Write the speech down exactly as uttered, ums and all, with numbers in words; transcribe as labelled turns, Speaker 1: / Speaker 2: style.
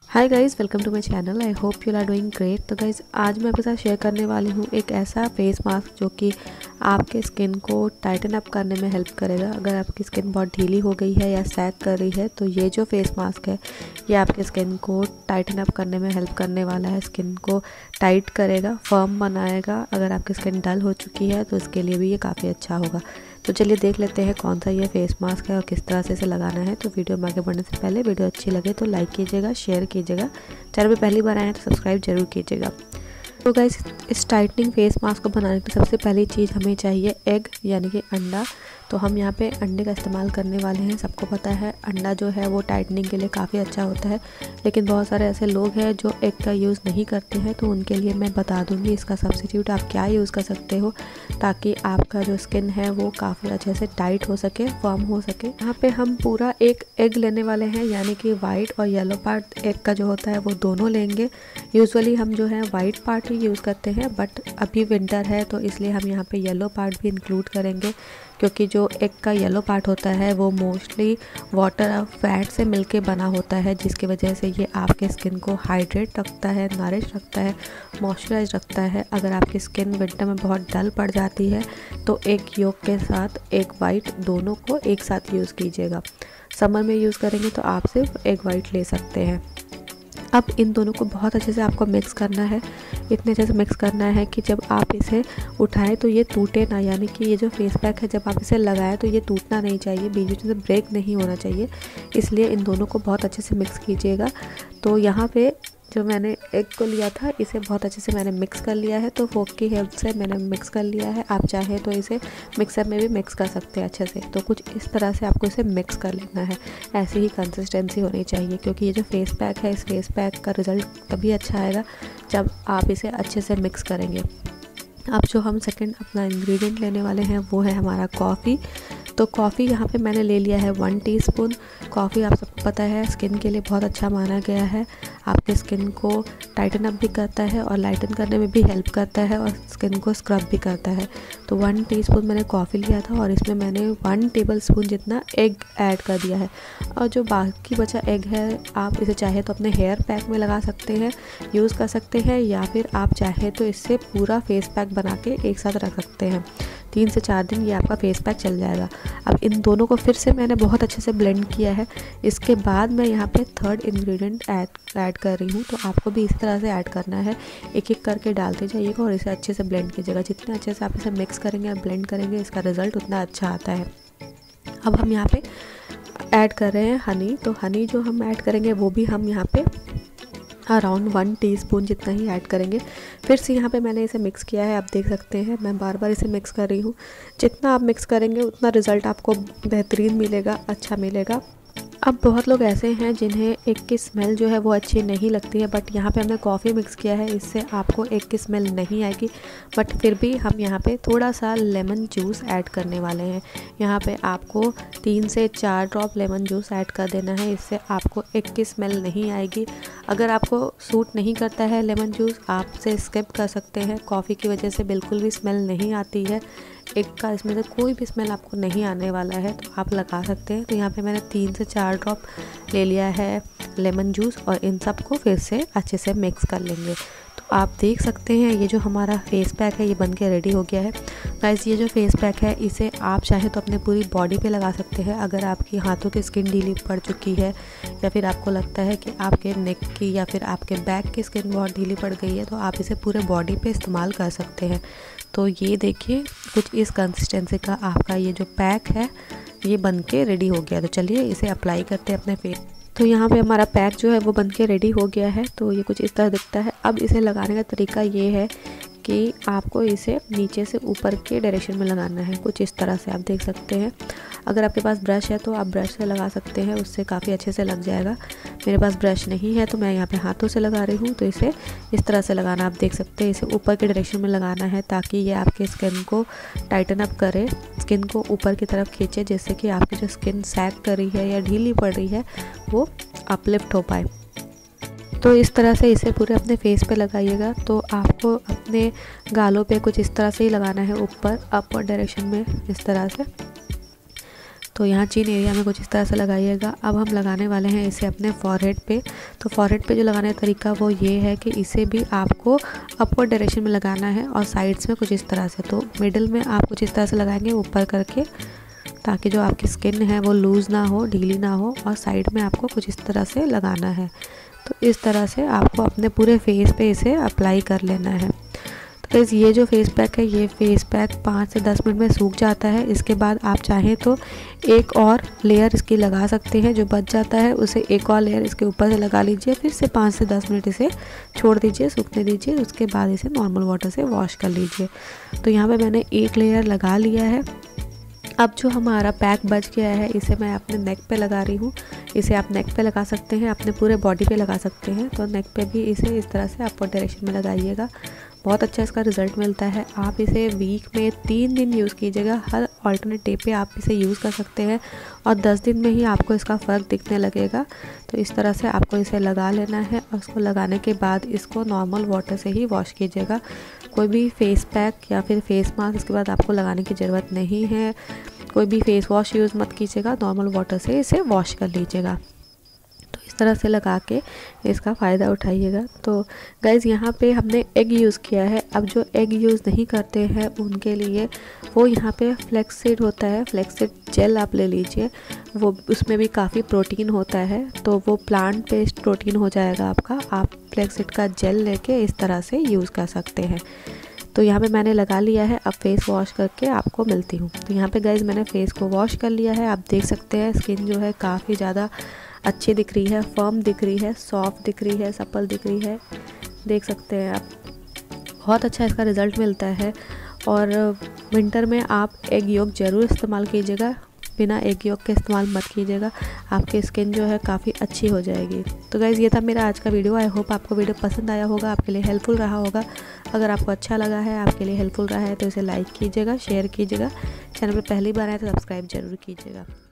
Speaker 1: Hi guys, welcome to my channel. I hope you are doing great. तो guys, आज मैं आपके साथ शेयर करने वाली हूँ एक ऐसा फेस मास्क जो कि आपके स्किन को टाइटन अप करने में हेल्प करेगा। अगर आपकी स्किन बहुत ढीली हो गई है या सैग कर रही है तो ये जो फेस मास्क है ये आपके स्किन को टाइटन अप करने में हेल्प करने वाला है। स्किन को टाइट करेगा, फर्म बनाएगा। अगर आपकी स्किन डल हो चुकी है तो इसके लिए भी ये काफ़ी अच्छा होगा। तो चलिए देख लेते हैं कौन सा ये फेस मास्क है और किस तरह से इसे लगाना है। तो वीडियो में आगे बढ़ने से पहले वीडियो अच्छी लगे तो लाइक कीजिएगा, शेयर कीजिएगा। चैनल पे पहली बार आए हैं तो सब्सक्राइब जरूर कीजिएगा। तो गाइस, इस टाइटनिंग फेस मास्क को बनाने की सबसे पहली चीज़ हमें चाहिए एग, यानी कि अंडा। तो हम यहाँ पे अंडे का इस्तेमाल करने वाले हैं। सबको पता है अंडा जो है वो टाइटनिंग के लिए काफ़ी अच्छा होता है, लेकिन बहुत सारे ऐसे लोग हैं जो एग का यूज़ नहीं करते हैं। तो उनके लिए मैं बता दूँगी इसका सब्स्टिट्यूट आप क्या यूज़ कर सकते हो ताकि आपका जो स्किन है वो काफ़ी अच्छे से टाइट हो सके, फर्म हो सके। यहाँ पे हम पूरा एक एग लेने वाले हैं, यानी कि वाइट और येलो पार्ट एग का जो होता है वो दोनों लेंगे। यूजुअली हम जो है वाइट पार्ट ही यूज़ करते हैं, बट अभी विंटर है तो इसलिए हम यहाँ पे येलो पार्ट भी इंक्लूड करेंगे, क्योंकि जो एग का येलो पार्ट होता है वो मोस्टली वाटर और फैट से मिलके बना होता है, जिसकी वजह से ये आपके स्किन को हाइड्रेट रखता है, नरिश रखता है, मॉइस्चराइज रखता है। अगर आपकी स्किन विंटर में बहुत डल पड़ जाती है तो एक येलो के साथ एक वाइट दोनों को एक साथ यूज़ कीजिएगा। समर में यूज़ करेंगे तो आप सिर्फ एक वाइट ले सकते हैं। अब इन दोनों को बहुत अच्छे से आपको मिक्स करना है। इतने अच्छे से मिक्स करना है कि जब आप इसे उठाएं तो ये टूटे ना, यानी कि ये जो फेस पैक है जब आप इसे लगाएं तो ये टूटना नहीं चाहिए, बीच बीच में ब्रेक नहीं होना चाहिए। इसलिए इन दोनों को बहुत अच्छे से मिक्स कीजिएगा। तो यहाँ पे जो मैंने एग को लिया था इसे बहुत अच्छे से मैंने मिक्स कर लिया है, तो फोक की हेल्प से मैंने मिक्स कर लिया है। आप चाहे तो इसे मिक्सर में भी मिक्स कर सकते हैं अच्छे से। तो कुछ इस तरह से आपको इसे मिक्स कर लेना है। ऐसी ही कंसिस्टेंसी होनी चाहिए, क्योंकि ये जो फेस पैक है इस फेस पैक का रिज़ल्ट तभी अच्छा आएगा जब आप इसे अच्छे से मिक्स करेंगे। अब जो हम सेकंड अपना इंग्रेडिएंट लेने वाले हैं वो है हमारा कॉफ़ी। तो कॉफ़ी यहाँ पे मैंने ले लिया है वन टीस्पून। कॉफ़ी आप सबको पता है स्किन के लिए बहुत अच्छा माना गया है। आपके स्किन को टाइटन अप भी करता है और लाइटन करने में भी हेल्प करता है और स्किन को स्क्रब भी करता है। तो वन टीस्पून मैंने कॉफ़ी लिया था और इसमें मैंने वन टेबल स्पून जितना एग ऐड कर दिया है। और जो बाकी बचा एग है आप इसे चाहे तो अपने हेयर पैक में लगा सकते हैं, यूज़ कर सकते हैं, या फिर आप चाहे तो इससे पूरा फेस पैक बना के एक साथ रख सकते हैं। तीन से चार दिन ये आपका फेस पैक चल जाएगा। अब इन दोनों को फिर से मैंने बहुत अच्छे से ब्लेंड किया है। इसके बाद मैं यहाँ पे थर्ड इंग्रेडिएंट ऐड ऐड कर रही हूँ। तो आपको भी इस तरह से ऐड करना है, एक एक करके डालते जाइएगा और इसे अच्छे से ब्लेंड कीजिएगा। जितने अच्छे से आप इसे मिक्स करेंगे और ब्लेंड करेंगे इसका रिज़ल्ट उतना अच्छा आता है। अब हम यहाँ पे ऐड कर रहे हैं हनी। तो हनी जो हम ऐड करेंगे वो भी हम यहाँ पे अराउंड वन टीस्पून जितना ही ऐड करेंगे। फिर से यहाँ पे मैंने इसे मिक्स किया है, आप देख सकते हैं मैं बार बार इसे मिक्स कर रही हूँ। जितना आप मिक्स करेंगे उतना रिज़ल्ट आपको बेहतरीन मिलेगा, अच्छा मिलेगा। अब बहुत लोग ऐसे हैं जिन्हें एग की स्मेल जो है वो अच्छी नहीं लगती है, बट यहाँ पे हमने कॉफ़ी मिक्स किया है, इससे आपको एग की स्मेल नहीं आएगी। बट फिर भी हम यहाँ पे थोड़ा सा लेमन जूस ऐड करने वाले हैं। यहाँ पे आपको तीन से चार ड्रॉप लेमन जूस ऐड कर देना है, इससे आपको एग की स्मेल नहीं आएगी। अगर आपको सूट नहीं करता है लेमन जूस आप इसे स्किप कर सकते हैं। कॉफ़ी की वजह से बिल्कुल भी स्मेल नहीं आती है, एग का इसमें से कोई भी स्मेल आपको नहीं आने वाला है, तो आप लगा सकते हैं। तो यहाँ पे मैंने तीन से चार ड्रॉप ले लिया है लेमन जूस और इन सब को फिर से अच्छे से मिक्स कर लेंगे। तो आप देख सकते हैं ये जो हमारा फेस पैक है ये बन के रेडी हो गया है। गाइस, ये जो फेस पैक है इसे आप चाहे तो अपने पूरी बॉडी पे लगा सकते हैं। अगर आपकी हाथों की स्किन ढीली पड़ चुकी है या फिर आपको लगता है कि आपके नेक की या फिर आपके बैक की स्किन बहुत ढीली पड़ गई है तो आप इसे पूरे बॉडी पे इस्तेमाल कर सकते हैं। तो ये देखिए कुछ इस कंसिस्टेंसी का आपका ये जो पैक है ये बन के रेडी हो गया। तो चलिए इसे अप्लाई करते हैं अपने फेस। तो यहाँ पे हमारा पैक जो है वो बन के रेडी हो गया है। तो ये कुछ इस तरह दिखता है। अब इसे लगाने का तरीका ये है कि आपको इसे नीचे से ऊपर के डायरेक्शन में लगाना है, कुछ इस तरह से आप देख सकते हैं। अगर आपके पास ब्रश है तो आप ब्रश से लगा सकते हैं, उससे काफ़ी अच्छे से लग जाएगा। मेरे पास ब्रश नहीं है तो मैं यहाँ पे हाथों से लगा रही हूँ। तो इसे इस तरह से लगाना, आप देख सकते हैं, इसे ऊपर के डायरेक्शन में लगाना है ताकि ये आपके स्किन को टाइटन अप करे, स्किन को ऊपर की तरफ खींचे, जिससे कि आपकी जो स्किन सैग कर रही है या ढीली पड़ रही है वो अपलिफ्ट हो पाए। तो इस तरह से इसे पूरे अपने फेस पे लगाइएगा। तो आपको अपने गालों पे कुछ इस तरह से ही लगाना है, ऊपर अपवर्ड डायरेक्शन में इस तरह से। तो यहाँ चिन एरिया में कुछ इस तरह से लगाइएगा। अब हम लगाने वाले हैं इसे अपने फॉरहेड पे। तो फॉरहेड पे जो लगाने का तरीका वो ये है कि इसे भी आपको अपवर्ड डायरेक्शन में लगाना है और साइड्स में कुछ इस तरह से। तो मिडिल में आप कुछ इस तरह से लगाएंगे ऊपर करके, ताकि जो आपकी स्किन है वो लूज़ ना हो, ढीली ना हो। और साइड में आपको कुछ इस तरह से लगाना है। तो इस तरह से आपको अपने पूरे फेस पे इसे अप्लाई कर लेना है। तो गाइस ये जो फेस पैक है, ये फेस पैक पाँच से दस मिनट में सूख जाता है। इसके बाद आप चाहें तो एक और लेयर इसकी लगा सकते हैं, जो बच जाता है उसे एक और लेयर इसके ऊपर से लगा लीजिए। फिर से पाँच से दस मिनट इसे छोड़ दीजिए, सूखने दीजिए। उसके बाद इसे नॉर्मल वाटर से वॉश कर लीजिए। तो यहाँ पे मैंने एक लेयर लगा लिया है। अब जो हमारा पैक बच गया है इसे मैं अपने नेक पे लगा रही हूँ। इसे आप नेक पे लगा सकते हैं, अपने पूरे बॉडी पे लगा सकते हैं। तो नेक पे भी इसे इस तरह से अपवर्ड डायरेक्शन में लगाइएगा, बहुत अच्छा इसका रिज़ल्ट मिलता है। आप इसे वीक में तीन दिन यूज़ कीजिएगा, हर ऑल्टरनेट डे पे आप इसे यूज़ कर सकते हैं और दस दिन में ही आपको इसका फ़र्क दिखने लगेगा। तो इस तरह से आपको इसे लगा लेना है और उसको लगाने के बाद इसको नॉर्मल वाटर से ही वॉश कीजिएगा। कोई भी फेस पैक या फिर फेस मास्क इसके बाद आपको लगाने की ज़रूरत नहीं है। कोई भी फेस वॉश यूज़ मत कीजिएगा, नॉर्मल वाटर से इसे वॉश कर लीजिएगा। तो इस तरह से लगा के इसका फ़ायदा उठाइएगा। तो गाइज़ यहाँ पे हमने एग यूज़ किया है। अब जो एग यूज़ नहीं करते हैं उनके लिए वो यहाँ पे फ्लैक्ससीड होता है, फ्लैक्ससीड जेल आप ले लीजिए। वो उसमें भी काफ़ी प्रोटीन होता है, तो वो प्लांट बेस्ड प्रोटीन हो जाएगा आपका। आप फ्लैक्ससीड का जेल लेके इस तरह से यूज़ कर सकते हैं। तो यहाँ पे मैंने लगा लिया है। अब फेस वॉश करके आपको मिलती हूँ। तो यहाँ पे गाइज़ मैंने फेस को वॉश कर लिया है। आप देख सकते हैं स्किन जो है काफ़ी ज़्यादा अच्छी दिख रही है, फर्म दिख रही है, सॉफ्ट दिख रही है, सप्पल दिख रही है। देख सकते हैं आप, बहुत अच्छा इसका रिज़ल्ट मिलता है। और विंटर में आप एग योक ज़रूर इस्तेमाल कीजिएगा, बिना एग योक के इस्तेमाल मत कीजिएगा। आपकी स्किन जो है काफ़ी अच्छी हो जाएगी। तो गाइज़ ये था मेरा आज का वीडियो। आई होप आपको वीडियो पसंद आया होगा, आपके लिए हेल्पफुल रहा होगा। अगर आपको अच्छा लगा है, आपके लिए हेल्पफुल रहा है तो इसे लाइक कीजिएगा, शेयर कीजिएगा। चैनल पर पहली बार आए तो सब्सक्राइब ज़रूर कीजिएगा।